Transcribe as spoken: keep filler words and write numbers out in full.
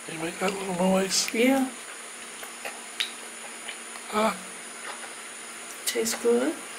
Can you make that little noise? Yeah. Ah. Tastes good.